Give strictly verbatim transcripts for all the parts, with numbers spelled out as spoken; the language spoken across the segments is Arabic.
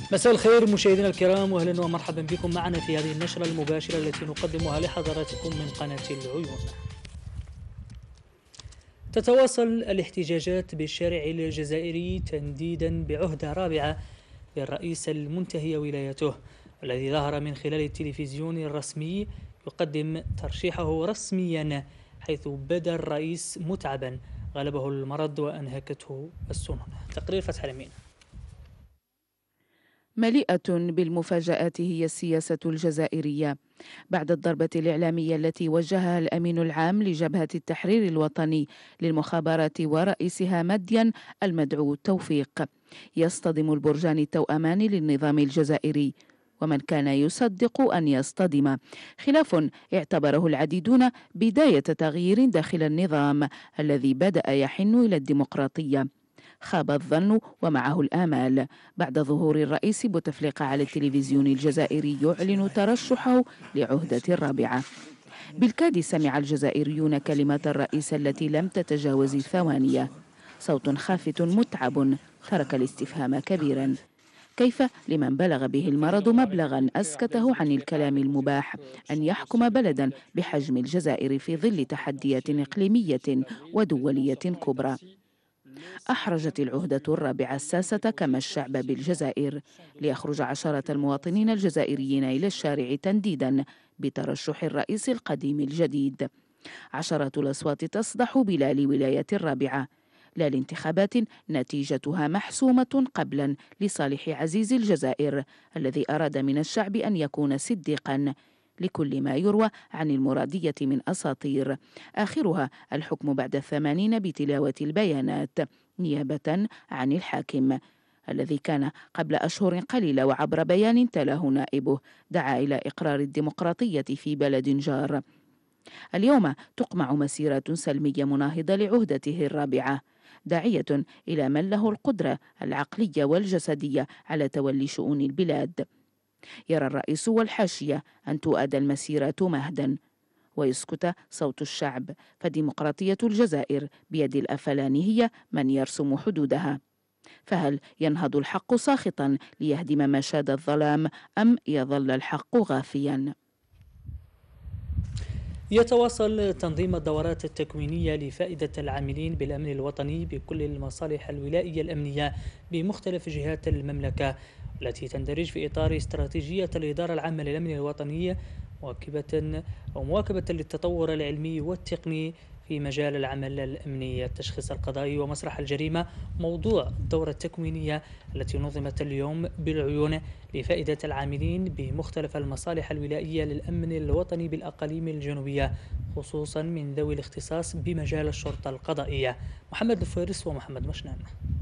مساء الخير مشاهدينا الكرام، واهلا ومرحبا بكم معنا في هذه النشرة المباشرة التي نقدمها لحضراتكم من قناة العيون. تتواصل الاحتجاجات بالشارع الجزائري تنديدا بعهدة رابعة للرئيس المنتهي ولايته، والذي ظهر من خلال التلفزيون الرسمي يقدم ترشيحه رسميا، حيث بدا الرئيس متعبا غلبه المرض وأنهكته السنن. تقرير فتح الأمين. مليئة بالمفاجآت هي السياسة الجزائرية بعد الضربة الإعلامية التي وجهها الأمين العام لجبهة التحرير الوطني للمخابرات ورئيسها مدين المدعو توفيق. يصطدم البرجان التوأمان للنظام الجزائري، ومن كان يصدق أن يصطدم، خلاف اعتبره العديدون بداية تغيير داخل النظام الذي بدأ يحن إلى الديمقراطية. خاب الظن ومعه الآمال بعد ظهور الرئيس بوتفليقة على التلفزيون الجزائري يعلن ترشحه لعهدة الرابعة. بالكاد سمع الجزائريون كلمات الرئيس التي لم تتجاوز الثوانية. صوت خافت متعب ترك الاستفهام كبيرا. كيف لمن بلغ به المرض مبلغا أسكته عن الكلام المباح أن يحكم بلدا بحجم الجزائر في ظل تحديات إقليمية ودولية كبرى؟ أحرجت العهدة الرابعة الساسة كما الشعب بالجزائر، ليخرج عشرات المواطنين الجزائريين إلى الشارع تنديدا بترشح الرئيس القديم الجديد. عشرات الأصوات تصدح بلا لولاية الرابعة، لا لانتخابات نتيجتها محسومة قبلا لصالح عزيز الجزائر الذي أراد من الشعب أن يكون صديقا لكل ما يروى عن المرادية من أساطير، آخرها الحكم بعد الثمانين بتلاوة البيانات نيابة عن الحاكم الذي كان قبل أشهر قليلة وعبر بيان تلاه نائبه دعا إلى إقرار الديمقراطية في بلد جار. اليوم تقمع مسيرات سلمية مناهضة لعهدته الرابعة، داعية إلى من له القدرة العقلية والجسدية على تولي شؤون البلاد. يرى الرئيس والحاشية أن تؤد المسيرات مهدا ويسكت صوت الشعب، فديمقراطية الجزائر بيد الأفلان هي من يرسم حدودها. فهل ينهض الحق ساخطا ليهدم مشاد الظلام، أم يظل الحق غافيا؟ يتواصل تنظيم الدورات التكوينية لفائدة العاملين بالأمن الوطني بكل المصالح الولائية الأمنية بمختلف جهات المملكة، التي تندرج في إطار استراتيجية الإدارة العامة للأمن الوطني، مواكبة أو مواكبة للتطور العلمي والتقني في مجال العمل الأمني. التشخيص القضائي ومسرح الجريمة موضوع الدورة التكوينية التي نظمت اليوم بالعيون لفائدة العاملين بمختلف المصالح الولائية للأمن الوطني بالأقاليم الجنوبية، خصوصا من ذوي الاختصاص بمجال الشرطة القضائية. محمد الفارس ومحمد مشنان.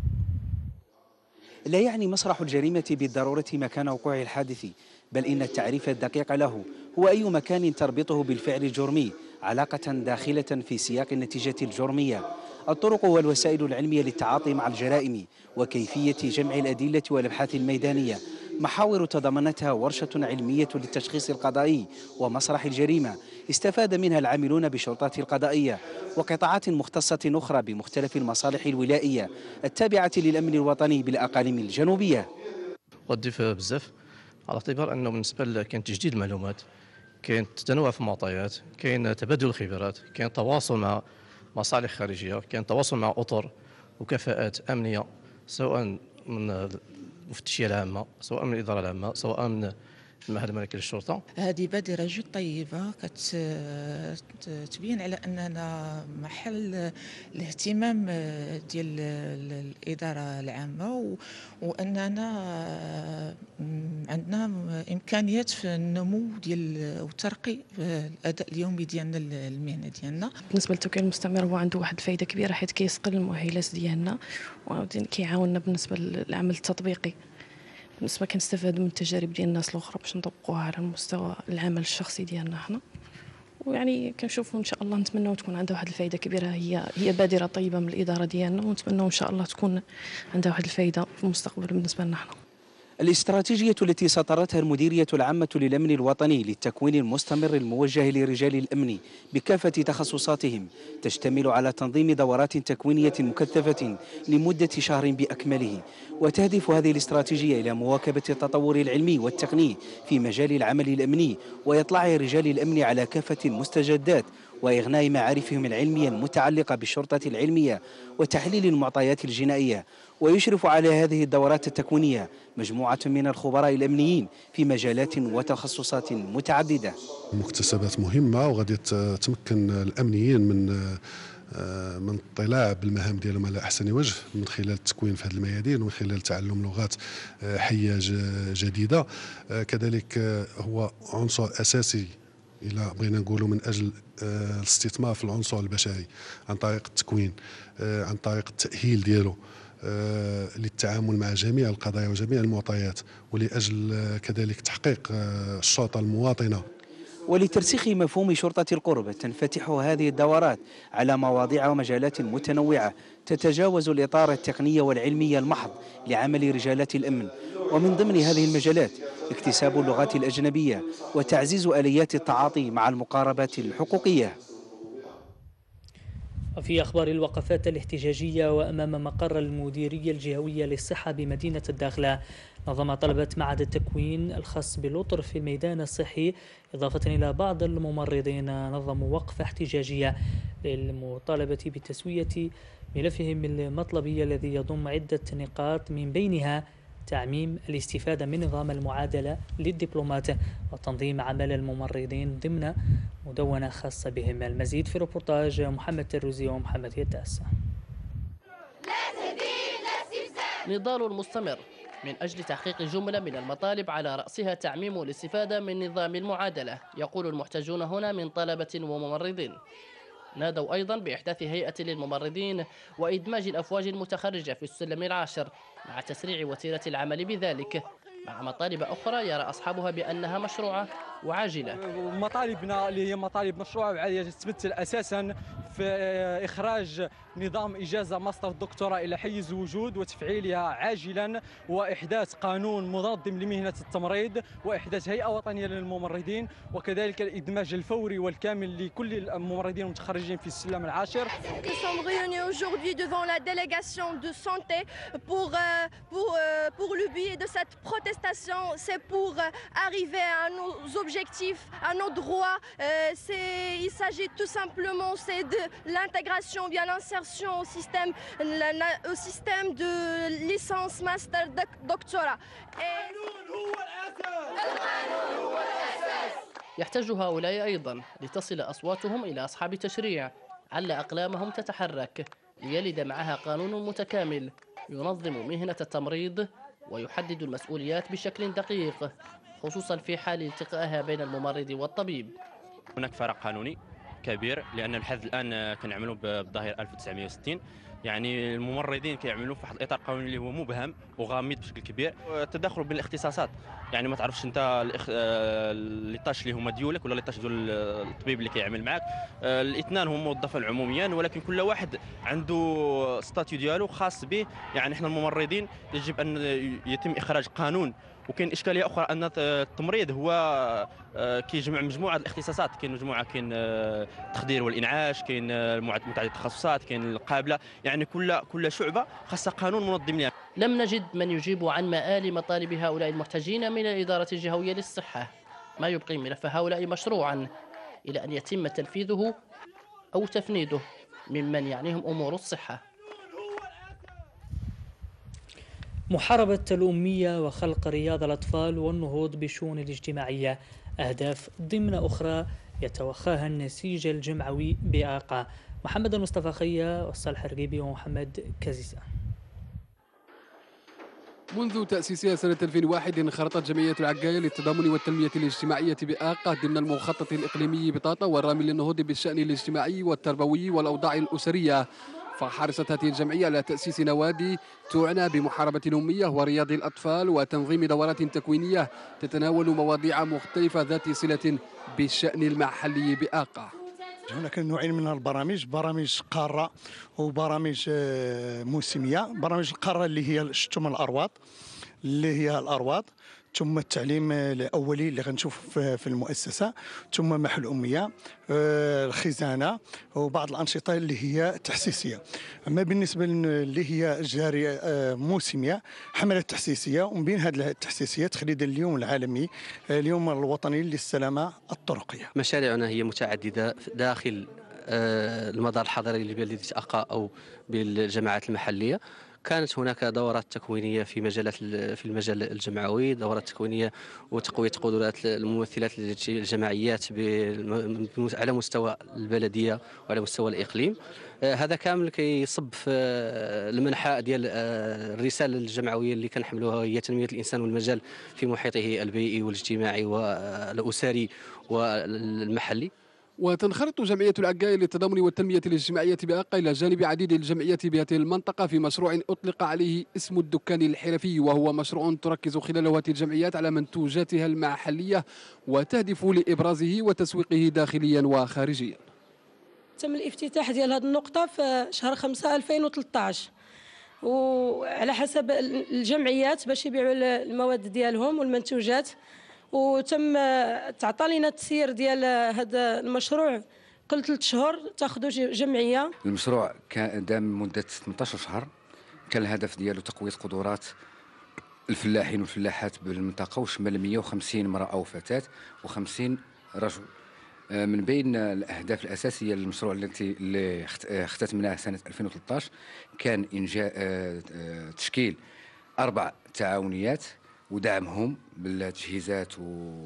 لا يعني مسرح الجريمة بالضرورة مكان وقوع الحادث، بل إن التعريف الدقيق له هو أي مكان تربطه بالفعل الجرمي علاقة داخلة في سياق النتيجة الجرمية. الطرق والوسائل العلمية للتعاطي مع الجرائم وكيفية جمع الأدلة والأبحاث الميدانية، محاور تضمنتها ورشة علمية للتشخيص القضائي ومسرح الجريمة استفاد منها العاملون بالشرطات القضائية وقطاعات مختصة أخرى بمختلف المصالح الولائية التابعة للأمن الوطني بالأقاليم الجنوبية. غضيف بزاف على اعتبار أنه بالنسبة كاين تجديد المعلومات، كاين تنوع في المعطيات، كاين تبادل الخبرات، كاين تواصل مع مصالح خارجية، كاين تواصل مع أطر وكفاءات أمنية سواء من المفتشية العامة سواء من الإدارة العامة سواء من المعهد الملكي للشرطة. هذه بادرة جد طيبة كتبين على أننا محل الاهتمام ديال الإدارة العامة، وأننا عندنا إمكانيات في النمو ديال وترقي الأداء اليومي ديالنا المهنة ديالنا. بالنسبة للتوكيل المستمر هو عنده واحد الفائدة كبيرة، حيث كيسقل المؤهلات ديالنا وعاودين كيعاوننا بالنسبة للعمل التطبيقي. بالنسبة كنستفادوا من التجارب ديال الناس الاخرى باش نطبقوها على المستوى العمل الشخصي ديالنا حنا، ويعني كنشوفوا ان شاء الله نتمنوا تكون عندها واحد الفائده كبيره. هي هي بادره طيبه من الاداره ديالنا، ونتمنوا ان شاء الله تكون عندها واحد الفائده في المستقبل بالنسبه لنا حنا. الاستراتيجية التي سطرتها المديرية العامة للأمن الوطني للتكوين المستمر الموجه لرجال الأمن بكافة تخصصاتهم تشتمل على تنظيم دورات تكوينية مكثفة لمدة شهر بأكمله، وتهدف هذه الاستراتيجية إلى مواكبة التطور العلمي والتقني في مجال العمل الأمني وإطلاع رجال الأمن على كافة المستجدات وإغناء معارفهم العلمية المتعلقة بالشرطة العلمية وتحليل المعطيات الجنائية. ويشرف على هذه الدورات التكوينية مجموعة من الخبراء الأمنيين في مجالات وتخصصات متعددة. مكتسبات مهمة وغادي تمكن الأمنيين من من الاطلاع بالمهام ديالهم على احسن وجه من خلال التكوين في هذه الميادين ومن خلال تعلم لغات حيه جديده. كذلك هو عنصر اساسي إلى بغينا نقولوا من أجل الاستثمار في العنصر البشري عن طريق التكوين، عن طريق التأهيل ديالو للتعامل مع جميع القضايا وجميع المعطيات، ولأجل كذلك تحقيق الشرطة المواطنة. ولترسيخ مفهوم شرطة القرب تنفتح هذه الدورات على مواضيع ومجالات متنوعة تتجاوز الإطار التقني والعلمي المحض لعمل رجالات الأمن، ومن ضمن هذه المجالات اكتساب اللغات الأجنبية وتعزيز آليات التعاطي مع المقاربات الحقوقية. وفي أخبار الوقفات الاحتجاجية وأمام مقر المديرية الجهوية للصحة بمدينة الداخلة، نظم طلبة معهد التكوين الخاص بالأطر في الميدان الصحي إضافة إلى بعض الممرضين نظموا وقفة احتجاجية للمطالبة بتسوية ملفهم المطلبي الذي يضم عدة نقاط من بينها تعميم الاستفادة من نظام المعادلة للدبلومات وتنظيم عمل الممرضين ضمن مدونة خاصة بهم. المزيد في ريبورتاج محمد تروزي ومحمد يتاس. نضال مستمر من أجل تحقيق جملة من المطالب على رأسها تعميم الاستفادة من نظام المعادلة، يقول المحتجون هنا من طلبة وممرضين. نادوا أيضا بإحداث هيئة للممرضين وإدماج الأفواج المتخرجة في السلم العاشر مع تسريع وتيرة العمل بذلك، مع مطالب أخرى يرى أصحابها بأنها مشروعة وعاجلة. مطالبنا اللي هي مطالب مشروعة وعاجلة تتمثل أساسا في إخراج نظام إجازة ماستر الدكتوراه إلى حيز الوجود وتفعيلها عاجلا، وإحداث قانون منظم لمهنة التمريض، وإحداث هيئة وطنية للممرضين، وكذلك الإدماج الفوري والكامل لكل الممرضين المتخرجين في السلم العاشر. Nous sommes réunis aujourd'hui devant la délégation de santé pour, pour, pour le but de cette protestation, c'est pour arriver à nos objectifs, à nos droits. Il s'agit tout simplement c'est de l'intégration, bien l'insertion au système, au système de licence master doctorat. يحتج هؤلاء أيضا لتصل أصواتهم إلى أصحاب التشريع على أقلامهم تتحرك ليلد معها قانون متكامل ينظم مهنة التمريض ويحدد المسؤوليات بشكل دقيق، خصوصا في حال التقائها بين الممرض والطبيب. هناك فرق قانوني كبير لأن لحد الآن كنعملوا بالظاهر ألف وتسعمائة وستين، يعني الممرضين كيعملوا في واحد الاطار قانوني اللي هو مبهم وغامض بشكل كبير. التداخل بين الاختصاصات، يعني ما تعرفش انت لي طاش اللي هما ديولك ولا لي طاش ديال الطبيب اللي كيعمل معك. الاثنان هما موظفين عموميا ولكن كل واحد عنده ستاتيو ديالو خاص به. يعني احنا الممرضين يجب ان يتم اخراج قانون. وكاين اشكاليه اخرى ان التمريض هو كيجمع مجموعه الاختصاصات، كاين مجموعه كاين التخدير والانعاش، كاين متعدد التخصصات، كاين القابله، يعني كل كل شعبه خاصها قانون منظم لها. لم نجد من يجيب عن مآل مطالب هؤلاء المحتجين من الإدارة الجهوية للصحة، ما يبقي ملف هؤلاء مشروعا إلى أن يتم تنفيذه أو تفنيده ممن يعنيهم أمور الصحة. محاربة الأمية وخلق رياض الأطفال والنهوض بالشؤون الاجتماعية أهداف ضمن أخرى يتوخاها النسيج الجمعوي بآقا. محمد المصطفى خيا والصالح الرقيبي ومحمد كزيزة. منذ تأسيسها سنة ألفين وواحد انخرطت جمعية العقاية للتضامن والتنمية الاجتماعية بآقا ضمن المخطط الإقليمي بطاطا والرامي للنهوض بالشأن الاجتماعي والتربوي والأوضاع الأسرية. فحرصت هذه الجمعية على تأسيس نوادي تعنى بمحاربة الأمية ورياض الأطفال وتنظيم دورات تكوينية تتناول مواضيع مختلفة ذات صلة بالشأن المحلي بآقا. هناك نوعين من البرامج، برامج قارة وبرامج موسمية. برامج القارة اللي هي شتم الأرواط اللي هي الأرواد، ثم التعليم الأولي اللي غنشوف في المؤسسة، ثم محو الأمية، الخزانة، وبعض الأنشطة اللي هي تحسيسية. أما بالنسبة اللي هي جارية موسمية، حملات تحسيسية، ومن بين هذه التحسيسيات تخليد اليوم العالمي، اليوم الوطني للسلامة الطرقية. مشاريعنا هي متعددة داخل المدار الحضري لبلدية أقا أو بالجماعات المحلية. كانت هناك دورات تكوينية في مجالات في المجال الجمعوي، دورات تكوينية وتقوية قدرات الممثلات الجماعيات على مستوى البلدية وعلى مستوى الإقليم. هذا كامل كيصب في المنحى ديال الرسالة الجمعوية اللي كنحملوها، هي تنمية الإنسان والمجال في محيطه البيئي والاجتماعي والأسري والمحلي. وتنخرط جمعية العقاية للتضامن والتنمية الاجتماعية بأقا إلى جانب عديد الجمعيات بهذه المنطقة في مشروع أطلق عليه اسم الدكان الحرفي، وهو مشروع تركز خلاله هذه الجمعيات على منتوجاتها المحلية وتهدف لإبرازه وتسويقه داخليا وخارجيا. تم الافتتاح ديال هذه النقطة في شهر خمسة ألفين وثلاثة عشر، وعلى حسب الجمعيات باش يبيعوا المواد ديالهم والمنتوجات، وتم تعطى لنا التسيير ديال هذا المشروع كل ثلاث شهور تاخذوا جمعيه. المشروع كان دام مده ثمانية عشر شهر، كان الهدف ديالو تقويه قدرات الفلاحين والفلاحات بالمنطقه، وشمل مئة وخمسين امراه او فتاه وخمسين رجل. من بين الاهداف الاساسيه للمشروع التي اللي اختتمناه سنه ألفين وثلاثة عشر كان انجاء تشكيل اربع تعاونيات ودعمهم بالتجهيزات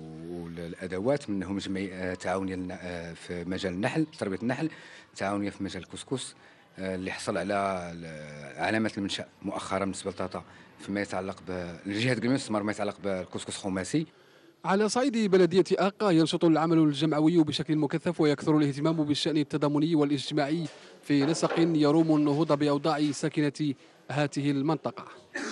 والادوات، منهم جمعيه تعاونيه في مجال النحل، تربيه النحل، تعاونيه في مجال الكسكس اللي حصل على علامه المنشا مؤخرا بالنسبه لطاطا فيما يتعلق بالجهه المستثمر ما يتعلق بالكسكس خماسي. على صعيد بلدية أقا ينشط العمل الجمعوي بشكل مكثف، ويكثر الاهتمام بالشأن التضامني والاجتماعي في نسق يروم النهوض بأوضاع ساكنة هذه المنطقة.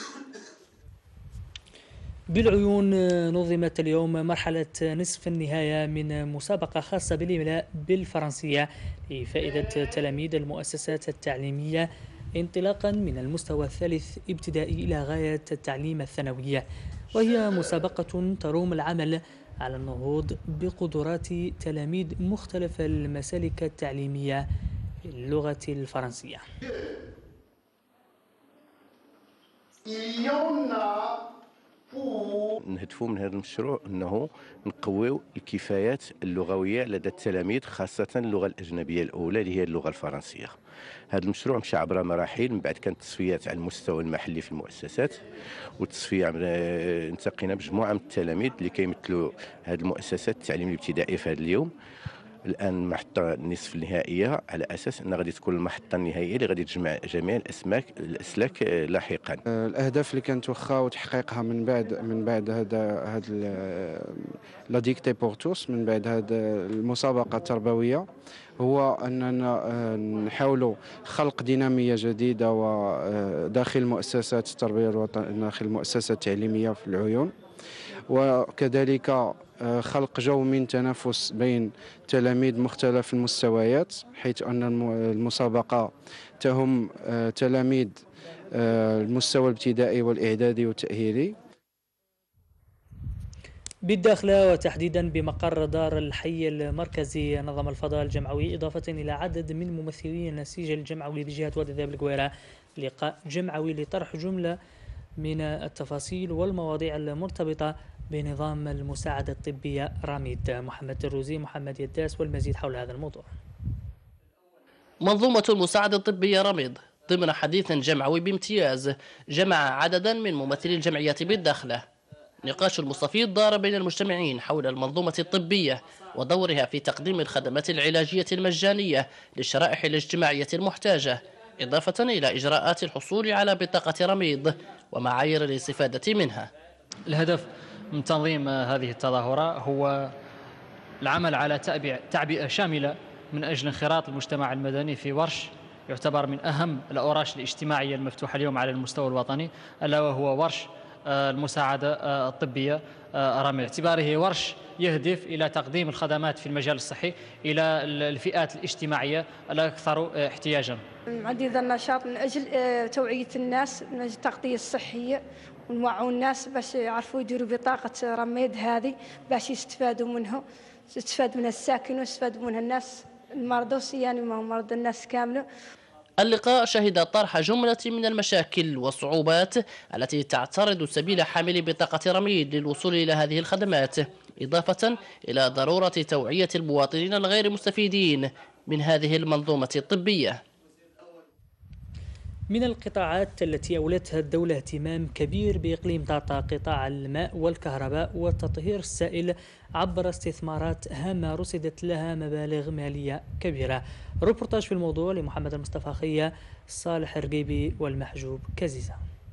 بالعيون نظمت اليوم مرحلة نصف النهاية من مسابقة خاصة بالإملاء بالفرنسية لفائدة تلاميذ المؤسسات التعليمية انطلاقا من المستوى الثالث ابتدائي إلى غاية التعليم الثانوي، وهي مسابقة تروم العمل على النهوض بقدرات تلاميذ مختلف المسالك التعليمية باللغة الفرنسية. نهدفوا من هذا المشروع انه نقويو الكفايات اللغويه لدى التلاميذ، خاصه اللغه الاجنبيه الاولى اللي هي اللغه الفرنسيه. هذا المشروع مشى عبر مراحل، من بعد كانت تصفيات على المستوى المحلي في المؤسسات، والتصفيه التقينا بمجموعه من التلاميذ اللي كيمثلوا هذه المؤسسات التعليميه الابتدائيه في هذا اليوم. الان المحطه النصف النهائيه على اساس ان غادي تكون المحطه النهائيه اللي غادي تجمع جميع الاسماك الاسلاك لاحقا. الاهداف اللي كانت واخا وتحقيقها من بعد من بعد هذا هذا لا ديكتي بور توس، من بعد هذه المسابقه التربويه، هو اننا نحاولوا خلق ديناميه جديده وداخل مؤسسات التربيه الوطنيه، داخل المؤسسات التعليميه في العيون، وكذلك خلق جو من تنافس بين تلاميذ مختلف المستويات، حيث أن المسابقة تهم تلاميذ المستوى الابتدائي والإعدادي والتأهيلي. بالداخلة وتحديدا بمقر دار الحي المركزي نظم الفضاء الجمعوي إضافة إلى عدد من ممثلي النسيج الجمعوي بجهة وادي ذئب القويرة لقاء جمعوي لطرح جملة من التفاصيل والمواضيع المرتبطة بنظام المساعدة الطبية راميد. محمد الروزي، محمد يداس، والمزيد حول هذا الموضوع. منظومة المساعدة الطبية راميد ضمن حديث جمعوي بامتياز جمع عددا من ممثلي الجمعيات بالداخلة. نقاش المستفيض دار بين المجتمعين حول المنظومة الطبية ودورها في تقديم الخدمات العلاجية المجانية للشرائح الاجتماعية المحتاجة، إضافة إلى إجراءات الحصول على بطاقة رميد ومعايير الاستفادة منها. الهدف من تنظيم هذه التظاهرة هو العمل على تعبئة شاملة من أجل انخراط المجتمع المدني في ورش يعتبر من أهم الأوراش الاجتماعية المفتوحة اليوم على المستوى الوطني، ألا وهو ورش المساعدة الطبية راميد، باعتباره ورش يهدف إلى تقديم الخدمات في المجال الصحي إلى الفئات الاجتماعية الأكثر احتياجا. عديد النشاط من أجل توعية الناس من أجل التغطية الصحية ونوعوا الناس باش يعرفوا يديروا بطاقة رميد هذه باش يستفادوا منها، يستفاد منها الساكن ويستفاد منها الناس المرضى يعني ما هم مرضى الناس كاملة. اللقاء شهد طرح جملة من المشاكل والصعوبات التي تعترض سبيل حاملي بطاقة رميد للوصول إلى هذه الخدمات، إضافة إلى ضرورة توعية المواطنين الغير مستفيدين من هذه المنظومة الطبية. من القطاعات التي أولتها الدولة اهتمام كبير بإقليم طاطا قطاع الماء والكهرباء والتطهير السائل عبر استثمارات هامة رصدت لها مبالغ مالية كبيرة. روبورتاج في الموضوع لمحمد المصطفى خية، صالح رقيبي والمحجوب كزيزة.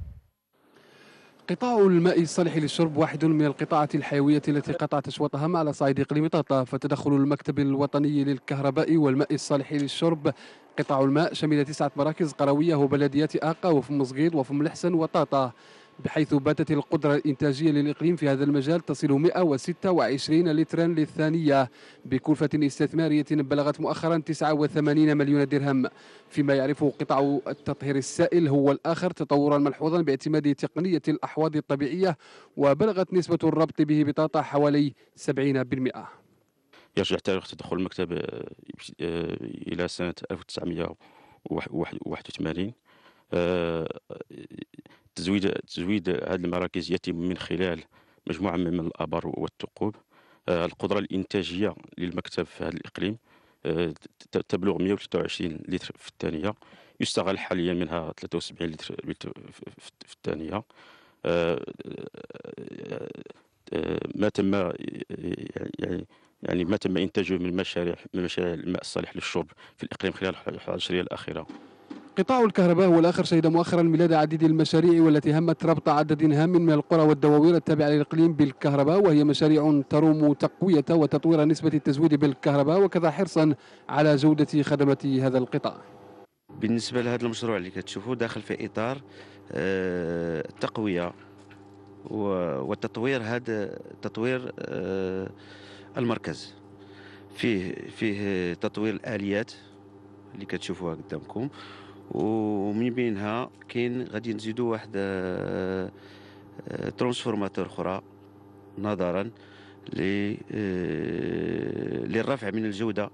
قطاع الماء الصالح للشرب واحد من القطاعات الحيوية التي قطعت أشواطها على صعيد إقليم طاطا، فتدخل المكتب الوطني للكهرباء والماء الصالح للشرب قطاع الماء شمل تسعة مراكز قروية وبلديات آقا وفم صغير وفم الحسن وطاطا، بحيث باتت القدرة الإنتاجية للإقليم في هذا المجال تصل مئة وستة وعشرين لترا للثانية بكلفة استثمارية بلغت مؤخرا تسعة وثمانين مليون درهم. فيما يعرفه قطاع التطهير السائل هو الآخر تطورا ملحوظا باعتماد تقنية الأحواض الطبيعية، وبلغت نسبة الربط به بطاطا حوالي سبعين بالمئة. يرجع تاريخ تدخل المكتب إلى سنة ألف وتسعمئة وواحد وثمانين. تزويد تزويد هذه المراكز يتم من خلال مجموعة من الآبار والثقوب. القدرة الإنتاجية للمكتب في هذا الإقليم تبلغ مئة وثلاثة وعشرين لتر في الثانية، يستغل حاليا منها ثلاثة وسبعين لتر في الثانية. ما تم يعني يعني ما تم إنتاجه من مشاريع من مشاريع الماء الصالح للشرب في الإقليم خلال العشرية الأخيرة. قطاع الكهرباء هو الآخر شهد مؤخرا ميلاد عديد المشاريع والتي همت ربط عدد هام من القرى والدواوين التابعة للإقليم بالكهرباء، وهي مشاريع تروم تقوية وتطوير نسبة التزويد بالكهرباء وكذا حرصا على جودة خدمة هذا القطاع. بالنسبة لهذا المشروع اللي كتشوفوا داخل في إطار التقوية والتطوير، هذا تطوير المركز فيه فيه تطوير الآليات اللي كتشوفوها قدامكم، ومن بينها كاين غادي نزيدوا واحد ترانسفورماتور اخرى نظرا للرفع من الجوده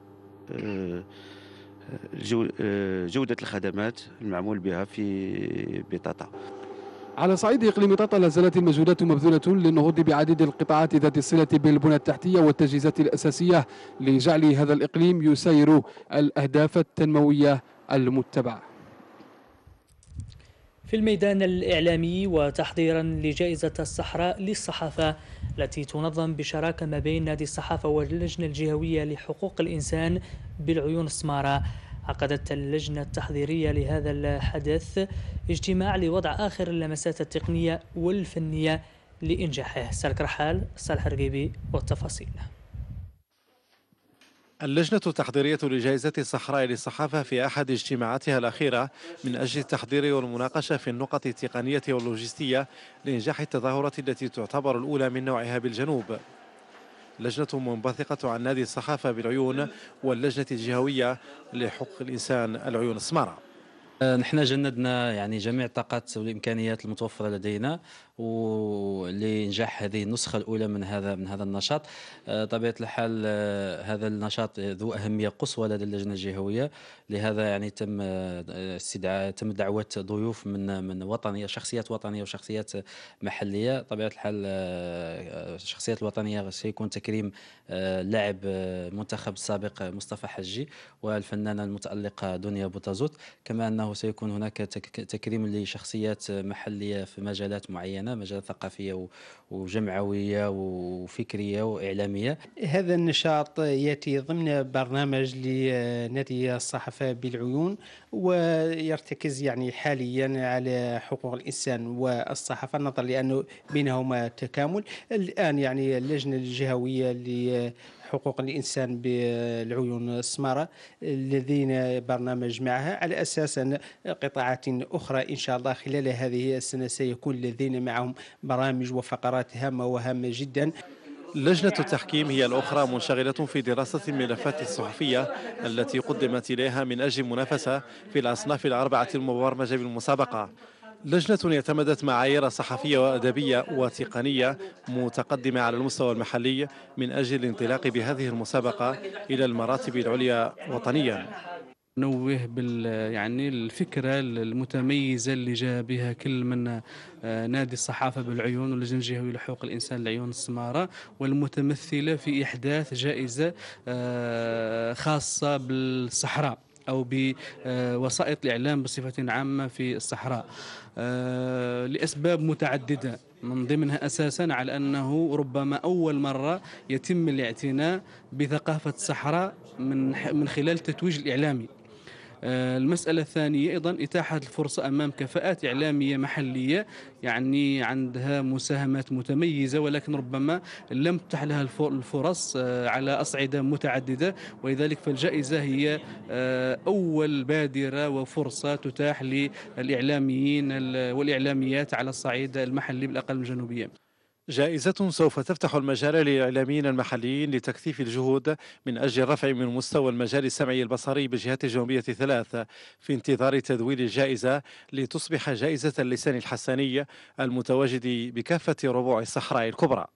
جوده الخدمات المعمول بها في بطاطا. على صعيد إقليم طاطا لا زالت المجهودات مبذولة للنهوض بعديد القطاعات ذات الصلة بالبنى التحتية والتجهيزات الأساسية لجعل هذا الإقليم يسير الأهداف التنموية المتبعة. في الميدان الإعلامي وتحضيرا لجائزة الصحراء للصحافة التي تنظم بشراكة ما بين نادي الصحافة واللجنة الجهوية لحقوق الإنسان بالعيون السمارة، عقدت اللجنة التحضيرية لهذا الحدث اجتماع لوضع آخر اللمسات التقنية والفنية لإنجاحه. سالك رحال، صالح رقيبي والتفاصيل. اللجنة التحضيرية لجائزة الصحراء للصحافة في أحد اجتماعاتها الأخيرة من أجل التحضير والمناقشة في النقط التقنية واللوجستية لإنجاح التظاهرة التي تعتبر الأولى من نوعها بالجنوب. لجنة منبثقة عن نادي الصحافة بالعيون واللجنة الجهوية لحقوق الإنسان العيون السمارة. نحن جندنا يعني جميع الطاقات والامكانيات المتوفره لدينا ولانجاح هذه النسخه الاولى من هذا من هذا النشاط. طبيعه الحال هذا النشاط ذو اهميه قصوى لدى اللجنه الجهويه، لهذا يعني تم استدعاء تم دعوه ضيوف من من وطنيه، شخصيات وطنيه وشخصيات محليه. طبيعه الحال الشخصيات الوطنيه سيكون تكريم لاعب المنتخب السابق مصطفى حجي والفنانه المتالقه دنيا بوتازوت، كما انه سيكون هناك تكريم لشخصيات محليه في مجالات معينه، مجالات ثقافيه وجمعويه وفكريه واعلاميه. هذا النشاط ياتي ضمن برنامج لنادي الصحافه بالعيون، ويرتكز يعني حاليا على حقوق الانسان والصحافه، نظرا لانه بينهما تكامل. الان يعني اللجنه الجهويه ل حقوق الإنسان بالعيون السمارة الذين برنامج معها على أساس أن قطاعات أخرى إن شاء الله خلال هذه السنة سيكون الذين معهم برامج وفقرات هامة وهامة جدا. لجنة التحكيم هي الأخرى منشغلة في دراسة الملفات الصحفية التي قدمت إليها من أجل المنافسة في الأصناف الأربعة المبرمجة بالمسابقة. لجنة اعتمدت معايير صحفية وأدبية وتقنية متقدمة على المستوى المحلي من أجل الانطلاق بهذه المسابقة إلى المراتب العليا وطنيا. نوه بال يعني الفكره المتميزه اللي جاء بها كل من نادي الصحافه بالعيون واللجنه الجهويه لحقوق الانسان لعيون السماره، والمتمثله في احداث جائزه خاصه بالصحراء أو بوسائط الإعلام بصفة عامة في الصحراء لأسباب متعددة، من ضمنها أساسا على أنه ربما أول مرة يتم الاعتناء بثقافة الصحراء من من خلال التتويج الإعلامي. المسألة الثانية أيضا إتاحة الفرصة أمام كفاءات إعلامية محلية يعني عندها مساهمات متميزة، ولكن ربما لم تتح لها الفرص على أصعدة متعددة، ولذلك فالجائزة هي أول بادرة وفرصة تتاح للإعلاميين والإعلاميات على الصعيد المحلي بالأقاليم الجنوبية. جائزة سوف تفتح المجال للإعلاميين المحليين لتكثيف الجهود من أجل رفع من مستوى المجال السمعي البصري بالجهات الجنوبية الثلاث، في انتظار تدوير الجائزة لتصبح جائزة اللسان الحساني المتواجد بكافة ربوع الصحراء الكبرى.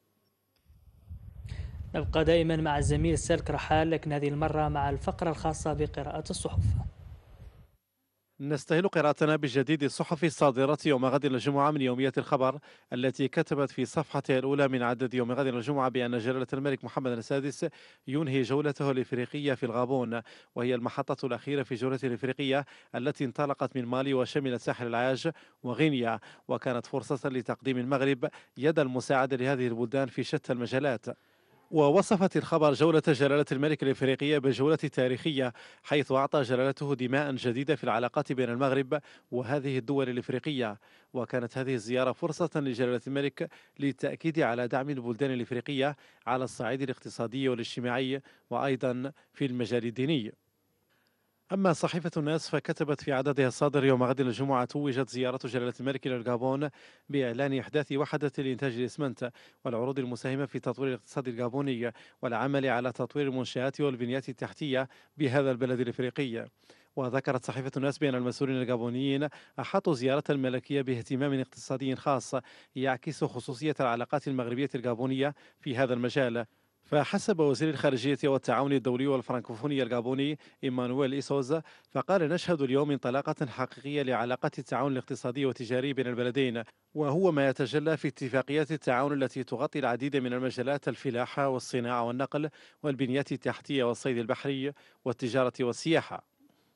نبقى دائما مع الزميل سالك رحال، لكن هذه المرة مع الفقرة الخاصة بقراءة الصحف. نستهل قراءتنا بجديد الصحف الصادرة يوم غد الجمعة من يومية الخبر، التي كتبت في صفحتها الأولى من عدد يوم غد الجمعة بأن جلالة الملك محمد السادس ينهي جولته الإفريقية في الغابون، وهي المحطة الأخيرة في جولته الإفريقية التي انطلقت من مالي وشملت ساحل العاج وغينيا، وكانت فرصة لتقديم المغرب يد المساعدة لهذه البلدان في شتى المجالات. ووصفت الخبر جولة جلالة الملك الإفريقية بجولة تاريخية، حيث أعطى جلالته دماء جديدة في العلاقات بين المغرب وهذه الدول الإفريقية، وكانت هذه الزيارة فرصة لجلالة الملك للتأكيد على دعم البلدان الإفريقية على الصعيد الاقتصادي والاجتماعي وأيضا في المجال الديني. أما صحيفة الناس فكتبت في عددها الصادر يوم غد الجمعة: توجت زيارة جلالة الملك إلى الغابون بإعلان إحداث وحدة لإنتاج الإسمنت والعروض المساهمة في تطوير الاقتصاد الغابوني والعمل على تطوير المنشآت والبنيات التحتية بهذا البلد الإفريقي. وذكرت صحيفة الناس بأن المسؤولين الغابونيين أحاطوا زيارة الملكية باهتمام اقتصادي خاص يعكس خصوصية العلاقات المغربية الغابونية في هذا المجال. فحسب وزير الخارجية والتعاون الدولي والفرنكوفوني الغابوني إيمانويل إيسوزا، فقال: نشهد اليوم انطلاقة حقيقية لعلاقات التعاون الاقتصادي والتجاري بين البلدين، وهو ما يتجلى في اتفاقيات التعاون التي تغطي العديد من المجالات: الفلاحة والصناعة والنقل والبنيات التحتية والصيد البحري والتجارة والسياحة.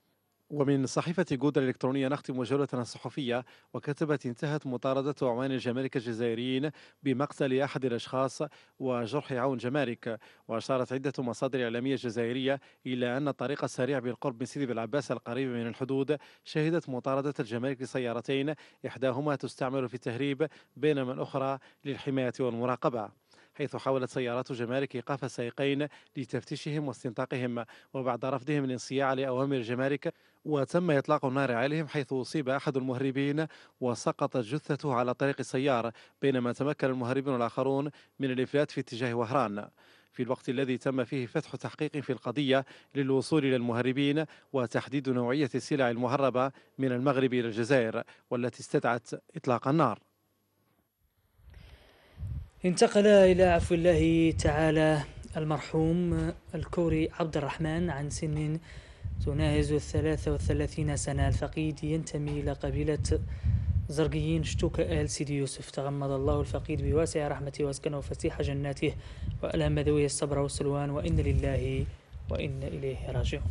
ومن صحيفة جودة الإلكترونية نختم جولتنا الصحفية، وكتبت: انتهت مطاردة عوان الجمارك الجزائريين بمقتل أحد الأشخاص وجرح عون جمارك. وأشارت عدة مصادر إعلامية جزائرية إلى أن الطريق السريع بالقرب من سيدي بالعباس القريب من الحدود شهدت مطاردة الجمارك لسيارتين، إحداهما تستعمل في التهريب بينما الأخرى للحماية والمراقبة، حيث حاولت سيارات جمارك إيقاف السائقين لتفتيشهم واستنطاقهم، وبعد رفضهم الانصياع لأوامر الجمارك وتم إطلاق النار عليهم، حيث أصيب أحد المهربين وسقطت جثته على طريق السيار، بينما تمكن المهربون الآخرون من الإفلات في اتجاه وهران، في الوقت الذي تم فيه فتح تحقيق في القضية للوصول إلى المهربين وتحديد نوعية السلع المهربة من المغرب إلى الجزائر والتي استدعت إطلاق النار. انتقل إلى عفو الله تعالى المرحوم الكوري عبد الرحمن عن سن تناهز الثلاثة والثلاثين سنة. الفقيد ينتمي إلى قبيلة زرقيين شتوكا آل سيدي يوسف. تغمد الله الفقيد بواسع رحمته واسكنه فسيح جناته وألهم ذوي الصبر والسلوان، وإن لله وإن إليه راجعون.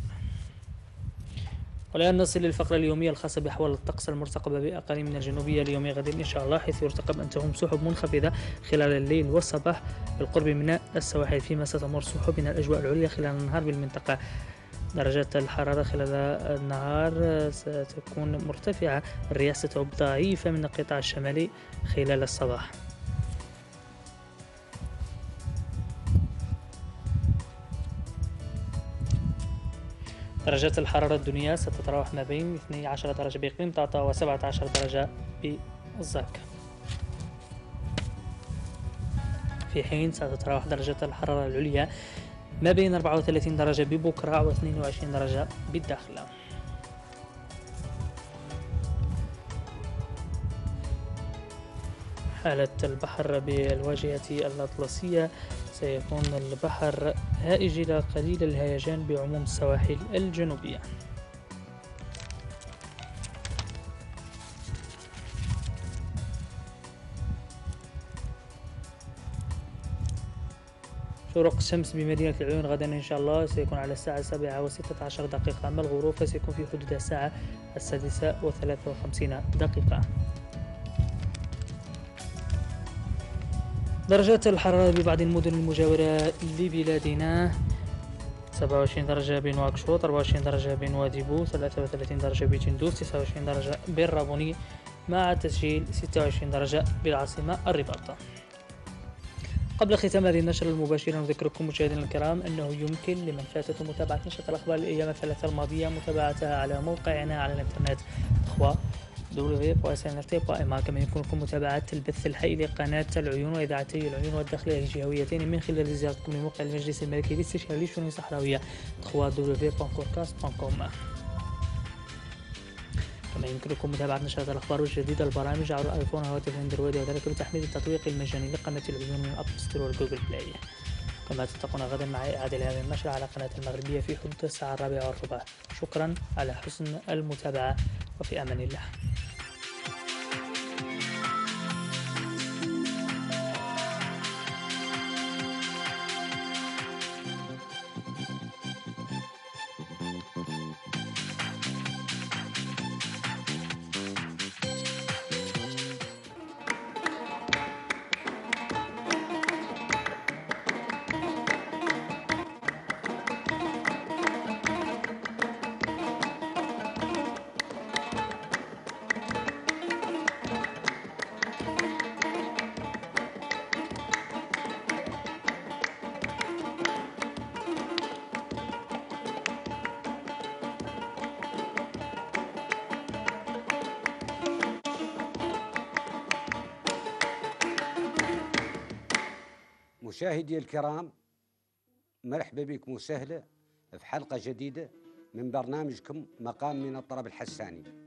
والآن نصل للفقرة اليومية الخاصة بأحوال الطقس المرتقبة بأقاليمنا الجنوبية ليوم غد إن شاء الله، حيث يرتقب أن تهم سحب منخفضة خلال الليل والصباح بالقرب من السواحل، فيما ستمر سحب من الأجواء العليا خلال النهار بالمنطقة. درجات الحرارة خلال النهار ستكون مرتفعة، الرياح ستهب ضعيفة من القطاع الشمالي خلال الصباح. درجات الحرارة الدنيا ستتراوح ما بين اثنتي عشرة درجة بإقليم طاطا وسبعة عشر درجة بالزاك، في حين ستتراوح درجة الحرارة العليا ما بين أربعة وثلاثين درجة ببكرة واثنين وعشرين درجة بالداخل. حالة البحر بالواجهة الأطلسية سيكون البحر هائج إلى قليل الهيجان بعموم السواحل الجنوبية. شروق الشمس بمدينة العيون غدا إن شاء الله سيكون على الساعة السابعة وستة عشر دقيقة، أما الغروب فسيكون في حدود الساعة السادسة وثلاثة وخمسين دقيقة. درجات الحرارة ببعض المدن المجاورة لبلادنا: سبعة وعشرين درجة بنواكشوط، أربعة وعشرين درجة بنوادي بو، ثلاثة وثلاثين درجة بجندوف، تسعة وعشرين درجة بالرابوني، مع تسجيل ستة وعشرين درجة بالعاصمة الرباط. قبل ختام هذه النشرة المباشرة نذكركم مشاهدينا الكرام أنه يمكن لمن فاتته متابعة نشرة الأخبار الأيام الثلاثة الماضية متابعتها على موقعنا على الإنترنت إخوة دبليو بوينت إس إن آر تي دوت إم. كما يمكنكم متابعة البث الحي لقناة العيون وإذاعتي العيون والداخلية الجهويتين من خلال زيارتكم لموقع المجلس الملكي للاستشارة للشؤون الصحراوية إخوة دبليو بوينت كوركاست دوت كوم. كما يمكنكم متابعة نشرات الأخبار الجديدة البرامج عبر الآيفون وهواتف الاندرويد، وذلك بتحميل التطبيق المجاني لقناة العيون من أب ستور وجوجل بلاي. كما تلتقون غدا مع إعادة لهذه النشرة على قناة المغربية في حدود الساعة الرابعة والربع. شكرا على حسن المتابعة وفي أمان الله. مشاهدي الكرام، مرحبا بكم وسهلا في حلقة جديدة من برنامجكم مقام من الطرب الحساني.